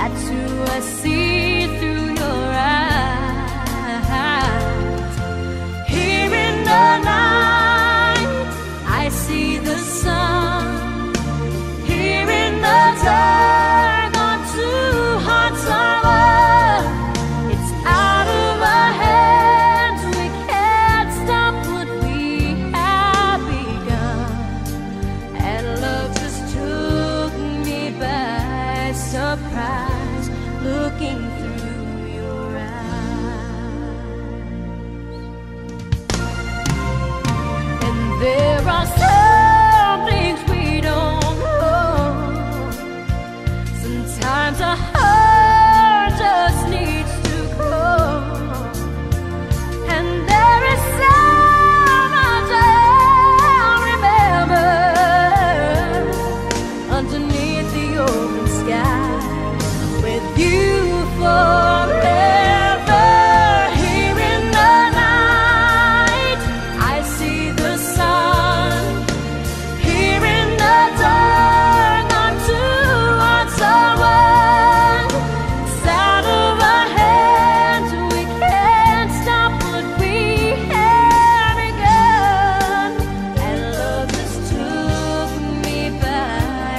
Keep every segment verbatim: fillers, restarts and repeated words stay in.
That's who I see through your eyes. Here in the night, I see the sun. Here in the dark, our two hearts are one. It's out of our hands, we can't stop what we have begun. And love just took me by surprise, looking through your eyes. And there are some things we don't know. Sometimes a heart just needs to go. And there is so much I'll remember underneath the open sky, with you forever. Here in the night, I see the sun. Here in the dark, our two hearts are one. It's out of our hands, we can't stop what we have begun. And love just took me by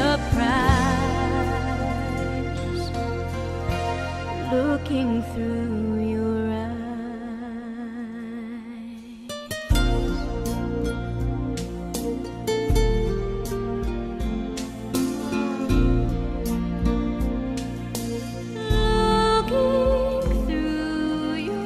surprise, looking through your eyes. Looking through your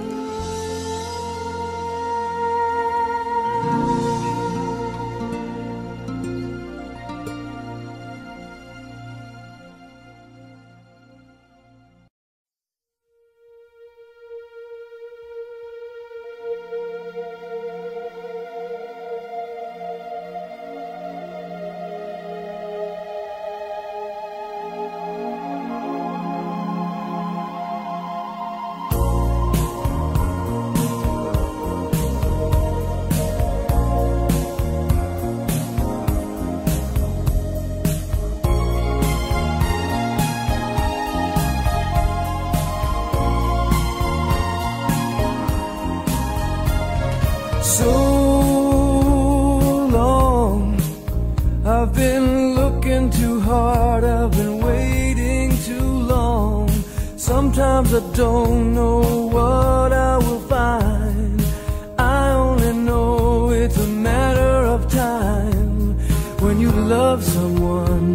So long, I've been looking too hard, I've been waiting too long. Sometimes I don't know what I will find. I only know it's a matter of time. When you love someone,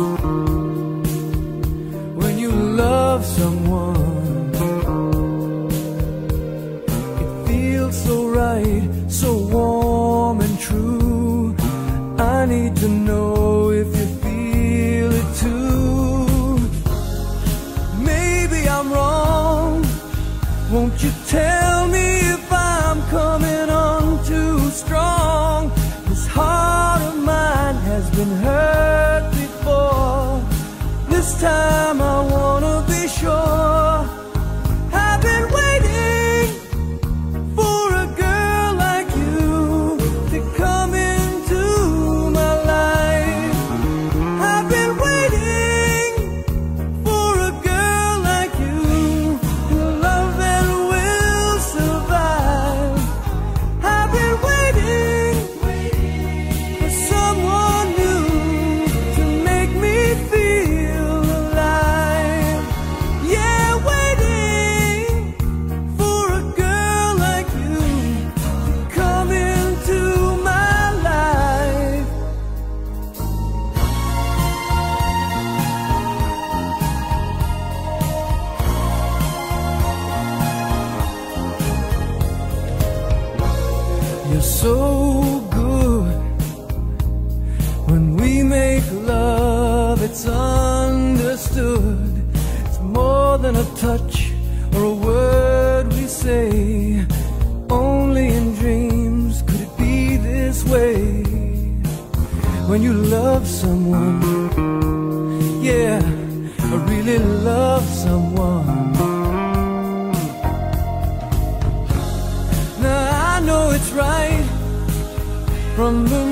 when you love someone, it feels so right, so warm and true. I need to know if you feel it too. Maybe I'm wrong, won't you tell me if I'm coming on too strong? This heart of mine has been hurt before. This time I wanna be sure. I've been waiting for a girl like you to come into my life. I've been waiting for a girl like you, a love that will survive. I've been waiting for someone new to make me feel alive. Yeah, waiting for a girl like you to come into my life. You're so good. When we make love, it's understood. It's more than a touch or a word we say. Only in dreams could it be this way. When you love someone, yeah, I really love someone. Now I know it's right from the